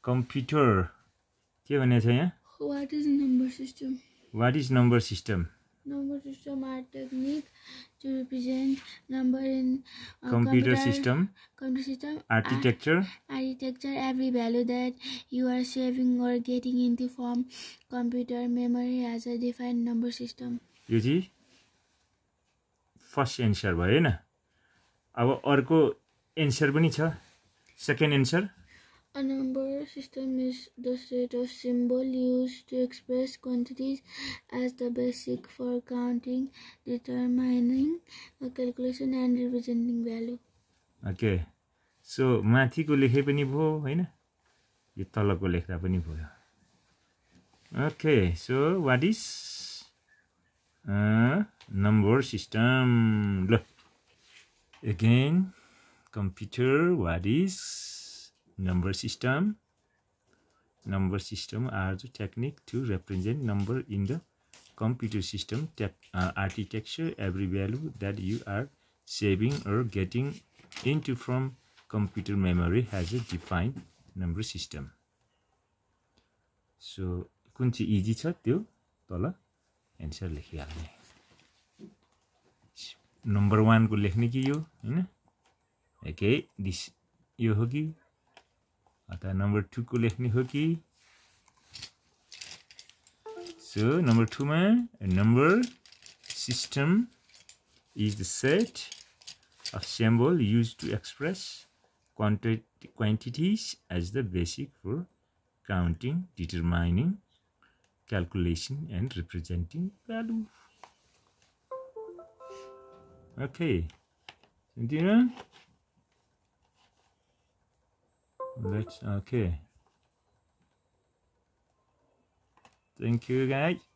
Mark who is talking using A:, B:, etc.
A: computer के भनेको छ यहाँ
B: What is number system?
A: What is number system?
B: Number system are technique to represent number in
A: computer system architecture.
B: Every value that you are saving or getting into from computer memory has a defined number system.
A: यो चाहिँ first answer भयो हैन अब अर्को answer पनि छ second answer
B: A number system is the set of symbols used to express quantities as the basic for counting, determining a calculation and representing value.
A: Okay. So माथिको लेखे पनि भयो हैन यो तलको लेख्दा पनि भयो. Okay, so what is number system? Look. Again, computer, what is number system? Number system are the technique to represent number in the computer system architecture. Every value that you are saving or getting into from computer memory has a defined number system. So कुन चाहिँ easy छ त्यो तल answer लेखिहाल्ने number 1 को लेख्ने कि यो हैन ओके दिस यो हो कि अथवा नम्बर 2 को लेख्ने हो कि सो नम्बर 2 मा number system is the set of symbol used to express quantities as the basic for counting, determining, calculation and representing value. Okay, continue. Let's okay. Thank you guys.